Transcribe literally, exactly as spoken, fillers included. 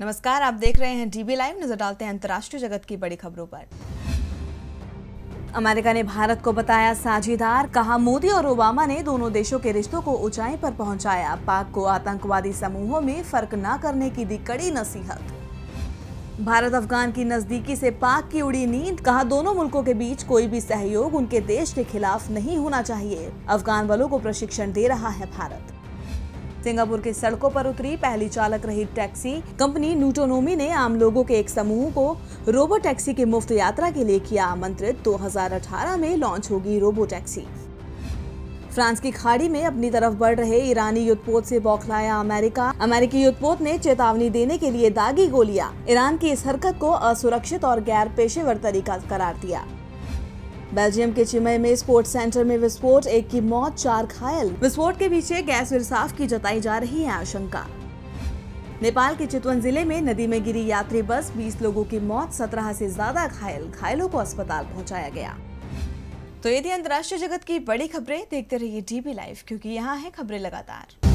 नमस्कार, आप देख रहे हैं डीबी लाइव। नजर डालते हैं अंतर्राष्ट्रीय जगत की बड़ी खबरों पर। अमेरिका ने भारत को बताया साझेदार, कहा मोदी और ओबामा ने दोनों देशों के रिश्तों को ऊंचाई पर पहुंचाया। पाक को आतंकवादी समूहों में फर्क न करने की दी कड़ी नसीहत। भारत अफगान की नजदीकी से पाक की उड़ी नींद, कहा दोनों मुल्कों के बीच कोई भी सहयोग उनके देश के खिलाफ नहीं होना चाहिए। अफगान बलों को प्रशिक्षण दे रहा है भारत। सिंगापुर की सड़कों पर उतरी पहली चालक रही टैक्सी कंपनी नूटोनोमी ने आम लोगों के एक समूह को रोबो टैक्सी की मुफ्त यात्रा के लिए किया आमंत्रित। दो हज़ार अठारह में लॉन्च होगी रोबो टैक्सी। फ्रांस की खाड़ी में अपनी तरफ बढ़ रहे ईरानी युद्धपोत से बौखलाया अमेरिका। अमेरिकी युद्धपोत ने चेतावनी देने के लिए दागी गोलियां। ईरान की इस हरकत को असुरक्षित और गैर पेशेवर तरीका करार दिया। बेल्जियम के चिमय में स्पोर्ट्स सेंटर में विस्फोट, एक की मौत, चार घायल। विस्फोट के पीछे गैस रिसाव की जताई जा रही है आशंका। नेपाल के चितवन जिले में नदी में गिरी यात्री बस, बीस लोगों की मौत, सत्रह से ज्यादा घायल। घायलों को अस्पताल पहुंचाया गया। तो ये थी अंतर्राष्ट्रीय जगत की बड़ी खबरें। देखते रहिए डीबी लाइव, क्योंकि यहाँ है खबरें लगातार।